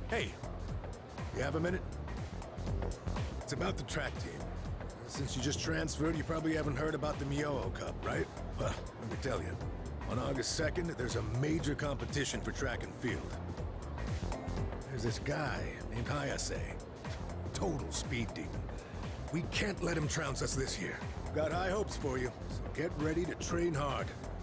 Hey, you have a minute? It's about the track team. Since you just transferred, you probably haven't heard about the Myoho Cup, right? Well, let me tell you. On August 2nd, there's a major competition for track and field. There's this guy named Hayase. Total speed demon. We can't let him trounce us this year. Got high hopes for you, so get ready to train hard.